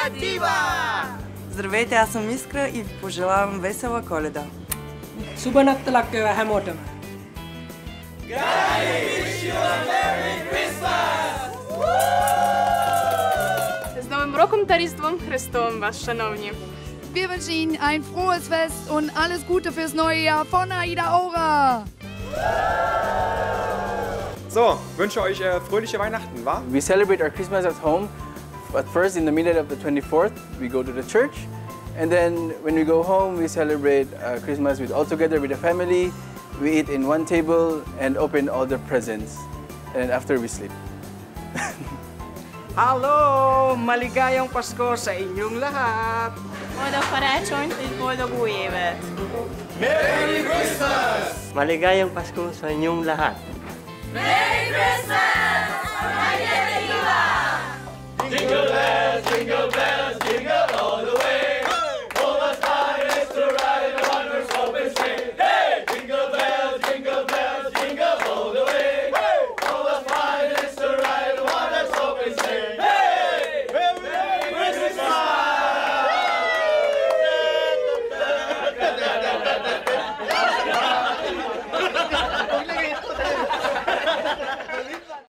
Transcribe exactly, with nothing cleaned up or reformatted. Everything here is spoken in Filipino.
Дива! Здравейте, аз съм Искра и ви пожелавам весела Коледа. Suba nagtalak kayo hamotam. God wish you a Merry Christmas! Z Nowym Rokiem ta Rіздвом Христовим вас, шановні. Wir wünschen Ihnen ein frohes Fest und alles Gute fürs neue Jahr von Aida Aura. So, wünsche euch äh, fröhliche Weihnachten, wa? We celebrate our Christmas at home. At first, in the middle of the twenty-fourth, we go to the church. And then when we go home, we celebrate uh, Christmas with all together with the family. We eat in one table and open all the presents. And after we sleep. Hello! Maligayang Pasko sa inyong lahat! Boldog karácsonyt és boldog új évet! Merry Christmas! Maligayang Pasko sa inyong lahat! Merry Christmas! Jingle bells, jingle bells, jingle